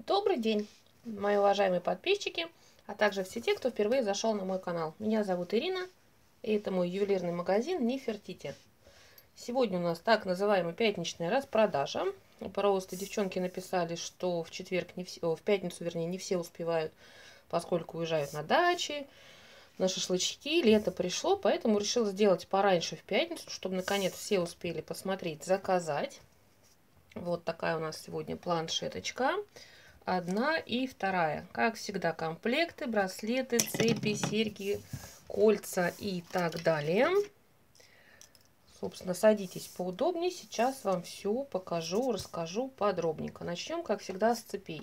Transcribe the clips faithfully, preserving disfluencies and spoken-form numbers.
Добрый день, мои уважаемые подписчики, а также все те, кто впервые зашел на мой канал. Меня зовут Ирина, и это мой ювелирный магазин Нефертити. Сегодня у нас так называемая пятничная распродажа. Просто девчонки написали, что в четверг, не все, о, в пятницу, вернее, не все успевают, поскольку уезжают на дачи, на шашлычки. Лето пришло, поэтому решила сделать пораньше в пятницу, чтобы наконец все успели посмотреть, заказать. Вот такая у нас сегодня планшеточка. Одна и вторая. Как всегда, комплекты, браслеты, цепи, серьги, кольца и так далее. Собственно, садитесь поудобнее. Сейчас вам все покажу, расскажу подробненько. Начнем, как всегда, с цепей.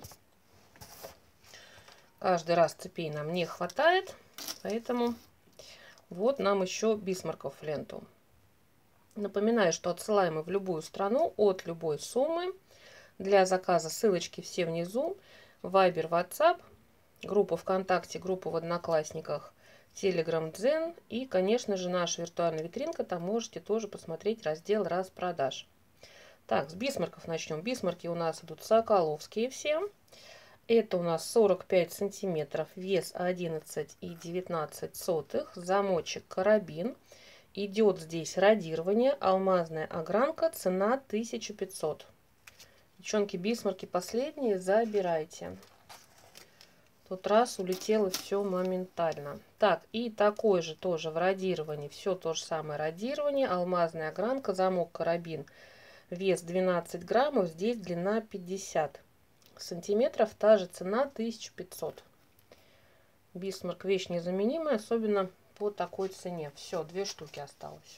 Каждый раз цепей нам не хватает, поэтому вот нам еще бисмарков ленту. Напоминаю, что отсылаем мы в любую страну от любой суммы. Для заказа ссылочки все внизу. Вайбер, ватсап, группа ВКонтакте, группа в Одноклассниках, Телеграм, Дзен и, конечно же, наша виртуальная витринка. Там можете тоже посмотреть раздел распродаж. Так, с бисмарков начнем. Бисмарки у нас идут соколовские все. Это у нас сорок пять сантиметров, вес одиннадцать и девятнадцать сотых, замочек карабин. Идет здесь радирование, алмазная огранка, цена тысяча пятьсот. Девчонки, бисмарки последние, забирайте. Тут раз улетело все моментально. Так, и такой же тоже в радировании. Все то же самое радирование. Алмазная огранка, замок карабин. Вес двенадцать граммов. Здесь длина пятьдесят сантиметров. Та же цена тысяча пятьсот. Бисмарк вещь незаменимая, особенно по такой цене. Все, две штуки осталось.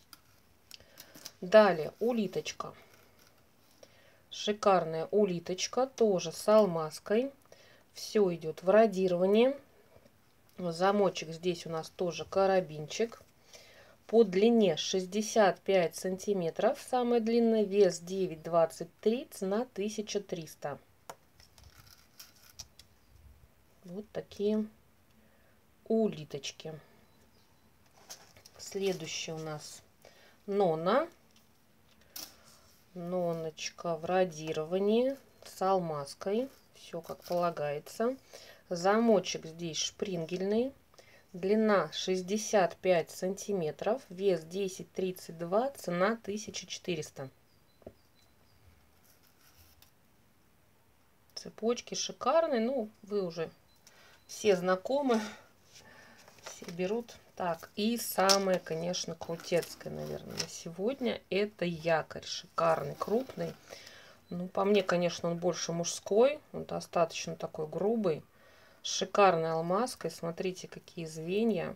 Далее улиточка. Шикарная улиточка, тоже с алмазкой. Все идет в радировании. Замочек здесь у нас тоже карабинчик. По длине шестьдесят пять сантиметров. Самая длинная. Вес девять двадцать три. Цена тысяча триста. Вот такие улиточки. Следующий у нас Нона. Ноночка в радировании с алмазкой. Все как полагается. Замочек здесь шпрингельный. Длина шестьдесят пять сантиметров. Вес десять тридцать два. Цена тысяча четыреста. Цепочки шикарные. Ну, вы уже все знакомы. Все берут. Так, и самое, конечно, крутецкое, наверное, на сегодня, это якорь. Шикарный, крупный. Ну, по мне, конечно, он больше мужской. Он достаточно такой грубый. С шикарной алмазкой. Смотрите, какие звенья.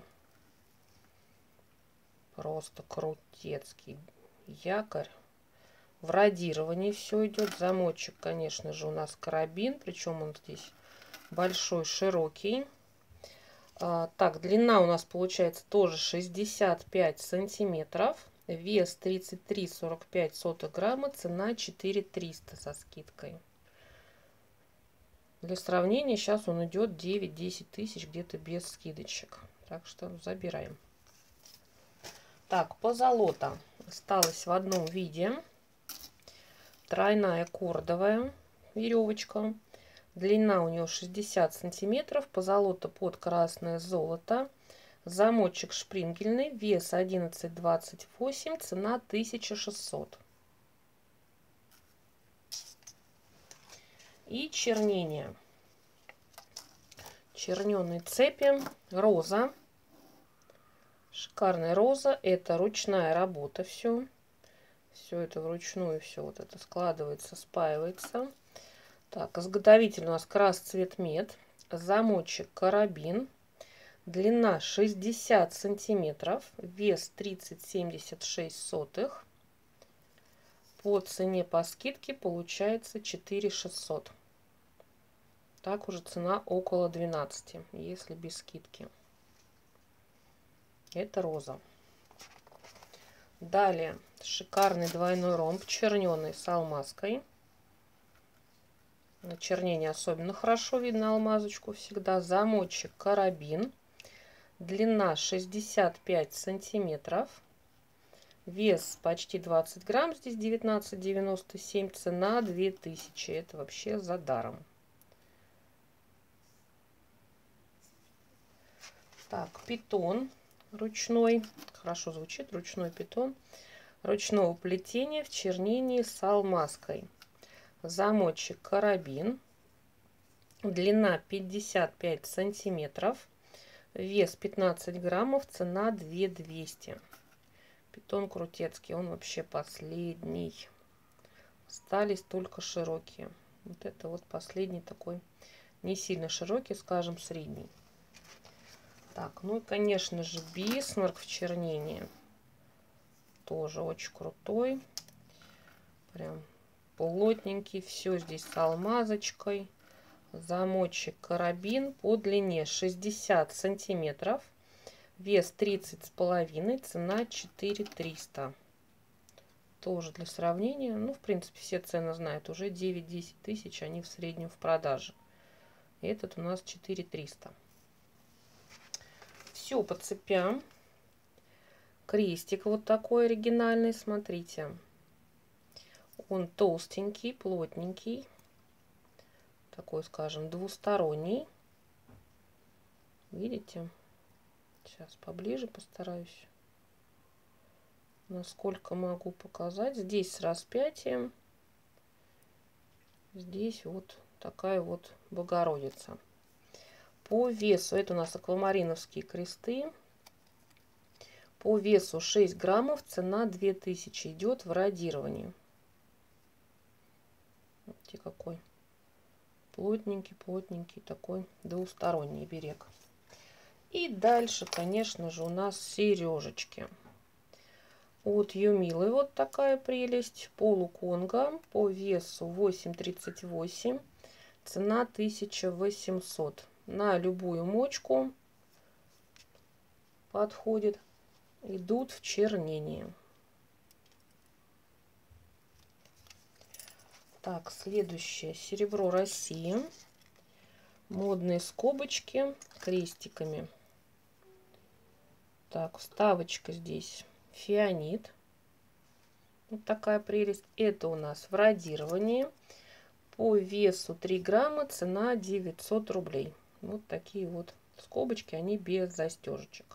Просто крутецкий якорь. В радировании все идет. Замочек, конечно же, у нас карабин. Причем он здесь большой, широкий. Так, длина у нас получается тоже шестьдесят пять сантиметров. Вес тридцать три сорок пять сотых грамма. Цена четыре триста со скидкой. Для сравнения, сейчас он идет девять-десять тысяч где-то без скидочек. Так что забираем. Так, позолота осталась в одном виде. Тройная кордовая веревочка. Длина у нее шестьдесят сантиметров. Позолота под красное золото. Замочек шпрингельный. Вес одиннадцать двадцать восемь. Цена тысяча шестьсот. И чернение. Черненые цепи. Роза. Шикарная роза. Это ручная работа все. Все это вручную. Все вот это складывается, спаивается. Так, изготовитель у нас красцвет мед. Замочек карабин. Длина шестьдесят сантиметров. Вес тридцать семьдесят шесть сотых. По цене по скидке получается четыре шестьсот. Так уже цена около двенадцати, если без скидки. Это роза. Далее шикарный двойной ромб, черненый с алмазкой. На чернении особенно хорошо видно алмазочку всегда. Замочек карабин. Длина шестьдесят пять сантиметров. Вес почти двадцать грамм. Здесь девятнадцать девяносто семь. Цена две тысячи. Это вообще за даром. Так, питон ручной. Хорошо звучит, ручной питон. Ручного плетения в чернении с алмазкой. Замочек карабин. Длина пятьдесят пять сантиметров. Вес пятнадцать граммов. Цена две тысячи двести. Питон крутецкий. Он вообще последний. Остались только широкие. Вот это вот последний такой. Не сильно широкий, скажем, средний. Так, ну и, конечно же, Бисмарк в чернении. Тоже очень крутой. Прям плотненький. Все здесь с алмазочкой. Замочек карабин по длине шестьдесят сантиметров. Вес тридцать с половиной. Цена четыре тысячи триста. Тоже для сравнения. Ну, в принципе, все цены знают. Уже девять-десять тысяч они в среднем в продаже. Этот у нас четыре тысячи триста. Все по цепям. Крестик вот такой оригинальный. Смотрите. Он толстенький, плотненький. Такой, скажем, двусторонний. Видите? Сейчас поближе постараюсь. Насколько могу показать. Здесь с распятием. Здесь вот такая вот Богородица. По весу, это у нас аквамариновские кресты. По весу шесть граммов, цена две тысячи. Идет в радировании. Видите, какой плотненький, плотненький такой двусторонний берег. И дальше, конечно же, у нас сережечки. От Юмилы вот такая прелесть. Полуконго. По весу восемь тридцать восемь. Цена тысяча восемьсот. На любую мочку подходит. Идут в чернении. Так, следующее. Серебро России. Модные скобочки крестиками. Так, вставочка здесь. Фианит. Вот такая прелесть. Это у нас в радировании. По весу три грамма. Цена девятьсот рублей. Вот такие вот скобочки. Они без застежечек.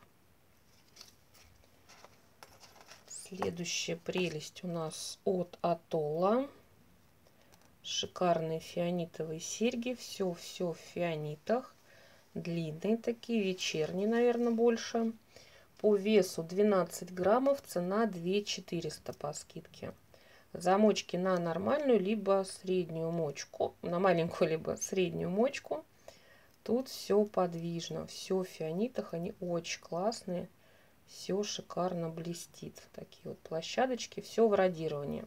Следующая прелесть у нас от Атолла. Шикарные фианитовые серьги. Все-все в фианитах. Длинные такие. Вечерние, наверное, больше. По весу двенадцать граммов. Цена две тысячи четыреста по скидке. Замочки на нормальную, либо среднюю мочку. На маленькую, либо среднюю мочку. Тут все подвижно. Все в фианитах. Они очень классные. Все шикарно блестит. Такие вот площадочки. Все в радировании.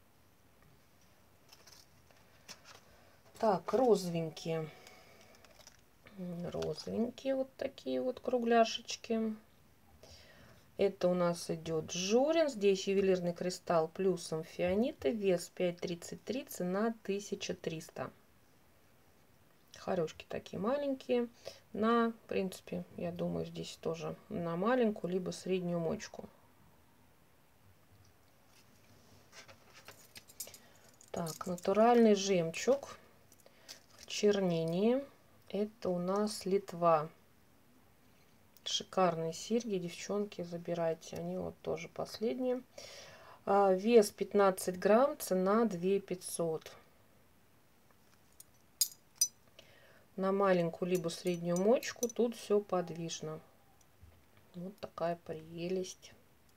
Так, розовенькие. Розовенькие вот такие вот кругляшечки. Это у нас идет Журин. Здесь ювелирный кристалл плюсом фианиты. Вес пять тридцать три. Цена тысяча триста. Хорюшки такие маленькие. На, в принципе, я думаю, здесь тоже на маленькую, либо среднюю мочку. Так, натуральный жемчуг в чернении. Это у нас Литва. Шикарные серьги, девчонки, забирайте. Они вот тоже последние. А, вес пятнадцать грамм, цена две тысячи пятьсот. На маленькую либо среднюю мочку тут все подвижно. Вот такая прелесть.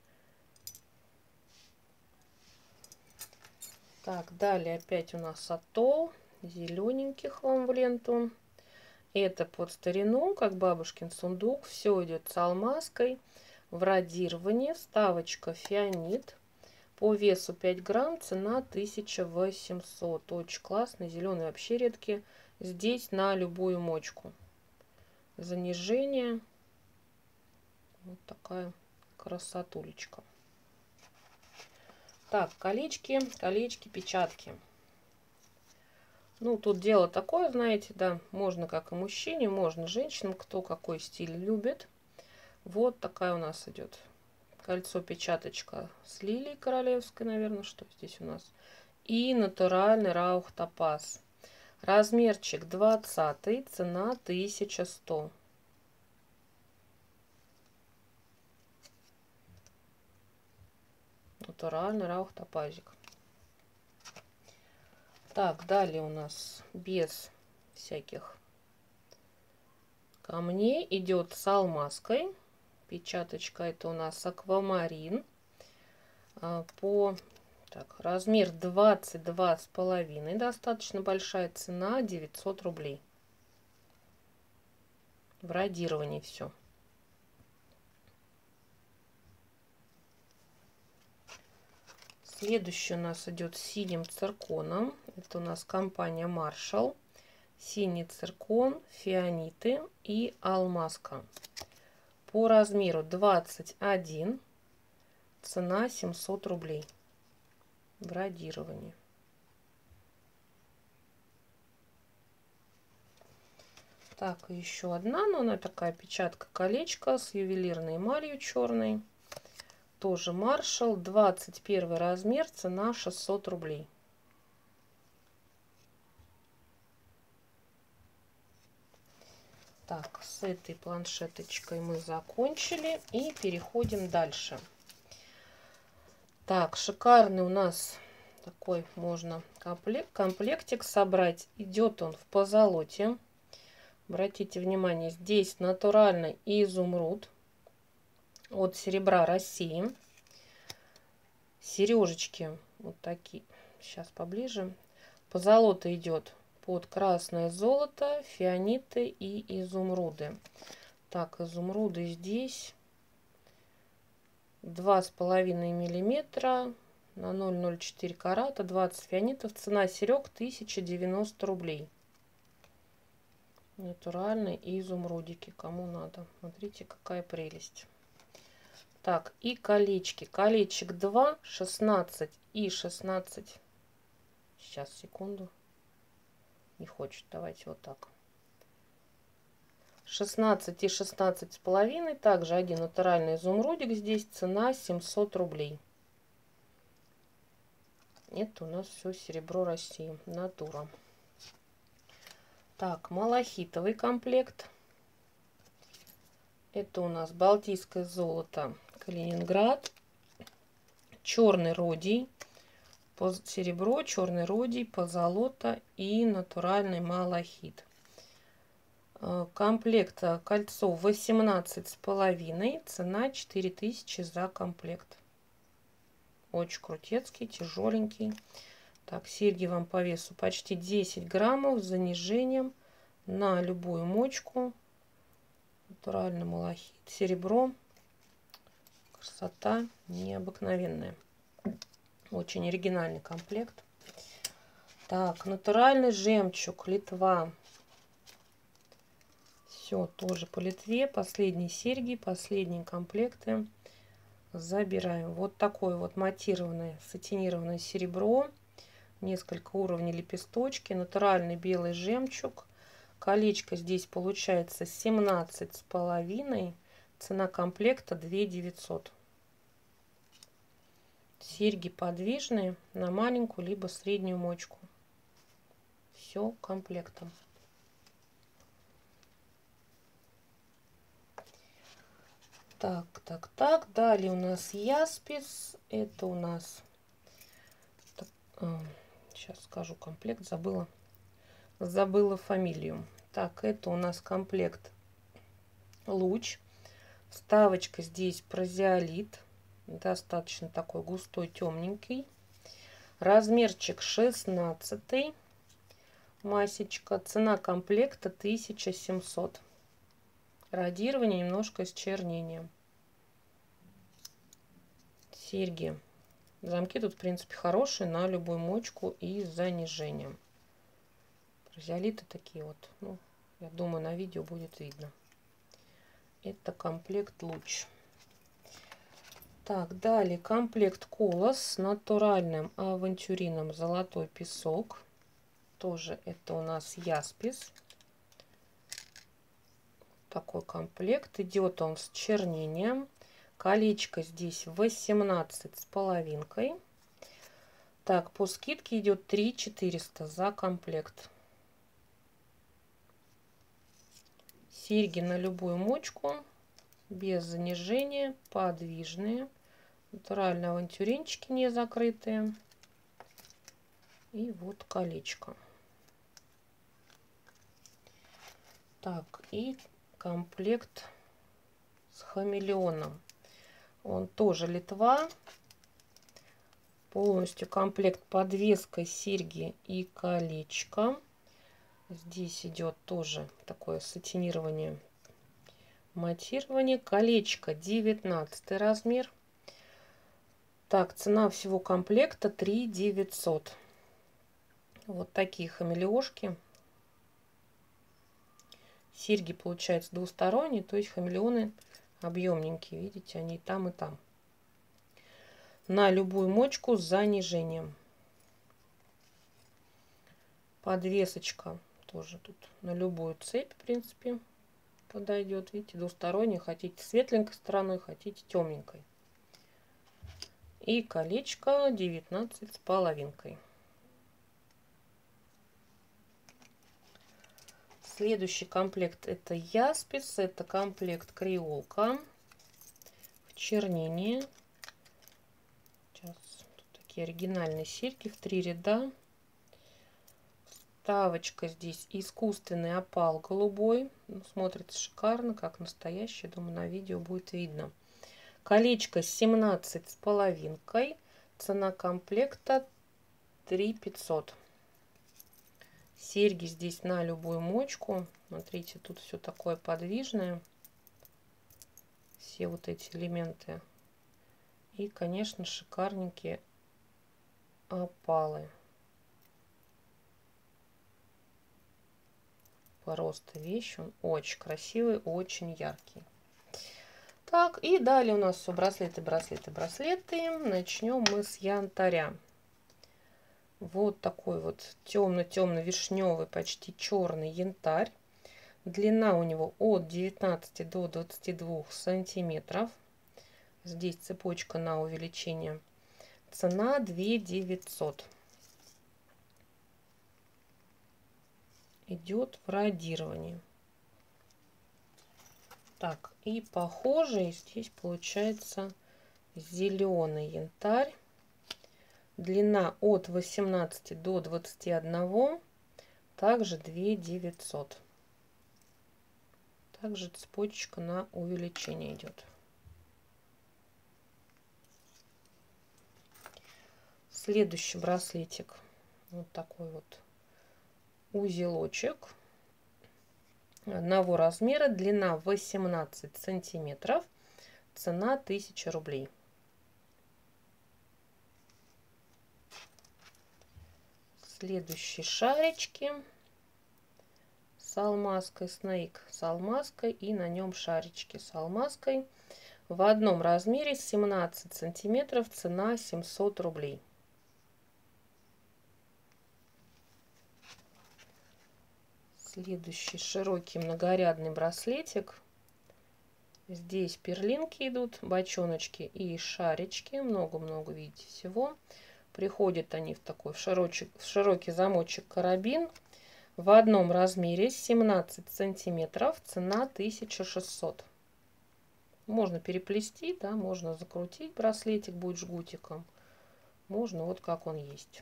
Так, далее опять у нас Атолл. Зелененьких вам в ленту. Это под старину, как бабушкин сундук. Все идет с алмазкой. В радировании. Вставочка фианит. По весу пять грамм. Цена тысяча восемьсот. Очень классный. Зеленый вообще редкий. Здесь на любую мочку. Занижение. Вот такая красотулечка. Так, колечки, колечки, печатки. Ну, тут дело такое, знаете, да, можно как и мужчине, можно женщинам, кто какой стиль любит. Вот такая у нас идет кольцо-печаточка с лилией королевской, наверное, что здесь у нас. И натуральный раух топаз. Размерчик двадцатый, цена тысяча сто. натуральный раухтопазик. Так, далее у нас без всяких камней идет с алмазкой. Печаточка это у нас аквамарин. По так, размер двадцать два с половиной. Достаточно большая цена, девятьсот рублей. В радировании все. Следующий у нас идет с синим цирконом. Это у нас компания Marshall. Синий циркон, фианиты и алмазка. По размеру двадцать один. Цена семьсот рублей. В радировании. Так, еще одна, но она такая печатка колечко с ювелирной эмалью черной. Тоже Marshall, двадцать первый размер, цена шестьсот рублей. Так, с этой планшеточкой мы закончили и переходим дальше. Так, шикарный у нас такой можно комплект, комплектик собрать. Идет он в позолоте. Обратите внимание, здесь натуральный изумруд от Серебра России. Сережечки вот такие. Сейчас поближе. Позолота идет под красное золото, фианиты и изумруды. Так, изумруды здесь два с половиной миллиметра на ноль целых ноль четыре карата, двадцать фианитов. Цена серег тысяча девяносто рублей. Натуральные изумрудики, кому надо. Смотрите, какая прелесть. Так, и колечки. Колечек два, шестнадцать и шестнадцать. Сейчас, секунду. Не хочет. Давайте вот так. шестнадцать и шестнадцать с половиной. Также один натуральный изумрудик. Здесь цена семьсот рублей. Это у нас все Серебро России. Натура. Так, малахитовый комплект. Это у нас балтийское золото, Калининград, черный родий, серебро, черный родий, позолота и натуральный малахит. Комплект кольцо восемнадцать с половиной, цена четыре тысячи за комплект. Очень крутецкий, тяжеленький. Так, серьги вам по весу почти десять граммов с занижением на любую мочку. Натуральный малахит, серебро. Красота необыкновенная. Очень оригинальный комплект. Так, натуральный жемчуг, Литва. Все тоже по Литве. Последние серьги, последние комплекты. Забираем. Вот такое вот матированное, сатинированное серебро. Несколько уровней лепесточки. Натуральный белый жемчуг. Колечко здесь получается семнадцать с половиной. Цена комплекта две тысячи девятьсот. Серьги подвижные на маленькую либо среднюю мочку. Все комплектом. Так, так, так. Далее у нас Яспис. Это у нас... Так, а, сейчас скажу комплект. Забыла. Забыла фамилию. Так, это у нас комплект Луч. Вставочка здесь прозиолит. Достаточно такой густой, темненький. Размерчик шестнадцатый. Масечка. Цена комплекта тысяча семьсот. Радирование немножко с чернением. Серьги. Замки тут, в принципе, хорошие на любую мочку и с занижением. Прозиолиты такие вот. Ну, я думаю, на видео будет видно. Это комплект Луч. Так, далее комплект Колос с натуральным авантюрином Золотой песок. Тоже это у нас Яспис. Такой комплект. Идет он с чернением. Колечко здесь восемнадцать с половинкой. Так, по скидке идет три тысячи четыреста за комплект. Серьги на любую мочку, без занижения, подвижные, Натуральные авантюринчики не закрытые. И вот колечко. Так, и комплект с хамелеоном. Он тоже Литва. Полностью комплект подвеска, серьги и колечко. Здесь идет тоже такое сатинирование, матирование. Колечко девятнадцатый размер. Так, цена всего комплекта три девятьсот. Вот такие хамелеошки. Серьги получаются двусторонние, то есть хамелеоны объемненькие. Видите, они и там, и там. На любую мочку с занижением. Подвесочка тоже тут на любую цепь, в принципе, подойдет. Видите, двусторонняя. Хотите светленькой стороной, хотите темненькой. И колечко девятнадцать с половинкой. Следующий комплект это Яспис. Это комплект креолка в чернине. Сейчас тут такие оригинальные серьги в три ряда. Вставочка здесь искусственный опал голубой. Ну, смотрится шикарно, как настоящий. Думаю, на видео будет видно. Колечко семнадцать с половинкой. Цена комплекта три пятьсот. Серьги здесь на любую мочку. Смотрите, тут все такое подвижное. Все вот эти элементы. И, конечно, шикарненькие опалы. Просто вещь. Он очень красивый, очень яркий. Так, и далее у нас все браслеты, браслеты, браслеты. Начнем мы с янтаря. Вот такой вот темно-темно-вишневый, почти черный янтарь. Длина у него от девятнадцати до двадцати двух сантиметров. Здесь цепочка на увеличение. Цена две девятьсот. Идет в радировании. Так, и похожий здесь получается зеленый янтарь. Длина от восемнадцати до двадцати одного. Также две девятьсот. Также цепочка на увеличение идет. Следующий браслетик. Вот такой вот узелочек. Одного размера. Длина восемнадцать сантиметров. Цена тысяча рублей. Следующие шарички с алмазкой, снейк с алмазкой, и на нем шарички с алмазкой в одном размере семнадцать сантиметров. Цена семьсот рублей. Следующий широкий многорядный браслетик. Здесь перлинки идут, бочоночки и шарички. Много-много, видите, всего. Приходят они в такой в широкий, в широкий замочек карабин. В одном размере семнадцать сантиметров. Цена тысяча шестьсот. Можно переплести, да, можно закрутить браслетик, будет жгутиком. Можно вот как он есть.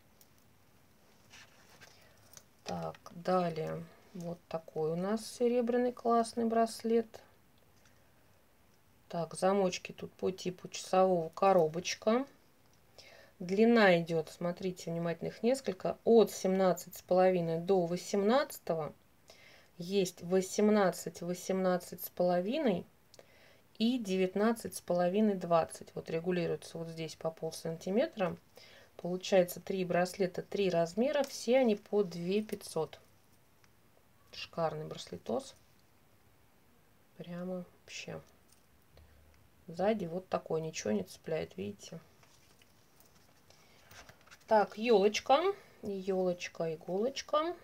Так, далее вот такой у нас серебряный классный браслет. Так, замочки тут по типу часового коробочка. Длина идет, смотрите, внимательно, их несколько, от семнадцати с половиной до восемнадцати. Есть восемнадцать, восемнадцать с половиной и девятнадцать с половиной, двадцать. Вот регулируется вот здесь по пол сантиметра. Получается три браслета, три размера, все они по две пятьсот. Шикарный браслетос. Прямо вообще. Сзади вот такой, ничего не цепляет, видите? Так, елочка, елочка, иголочка.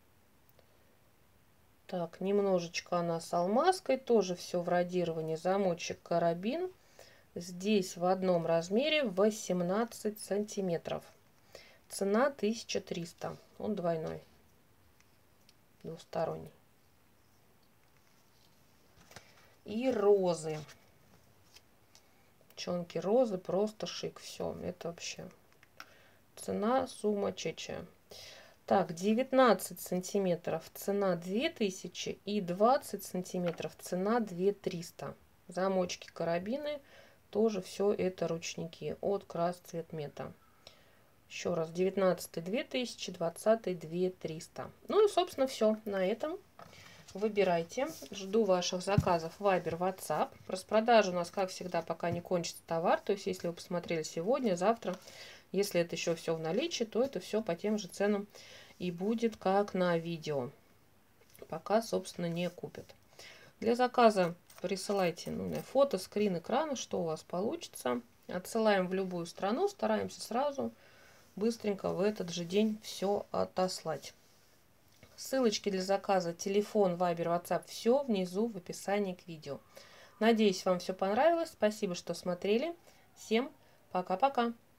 Так, немножечко она с алмазкой, тоже все в радировании. Замочек, карабин. Здесь в одном размере восемнадцать сантиметров. Цена тысяча триста. Он двойной, двусторонний. И розы. Пчелки розы, просто шик. Все, это вообще цена сумасшедшая. Так, девятнадцать сантиметров цена две тысячи и двадцать сантиметров цена две тысячи триста. Замочки, карабины, тоже все это ручники от Красцветмета. Еще раз, девятнадцать две тысячи, двадцать две тысячи триста. Ну и, собственно, все на этом. Выбирайте. Жду ваших заказов в Viber, WhatsApp. Распродажа у нас, как всегда, пока не кончится товар. То есть, если вы посмотрели сегодня, завтра, если это еще все в наличии, то это все по тем же ценам и будет, как на видео. Пока, собственно, не купят. Для заказа присылайте ну, фото, скрин экрана, что у вас получится. Отсылаем в любую страну. Стараемся сразу, быстренько в этот же день все отослать. Ссылочки для заказа, телефон, Viber, WhatsApp, все внизу в описании к видео. Надеюсь, вам все понравилось. Спасибо, что смотрели. Всем пока-пока.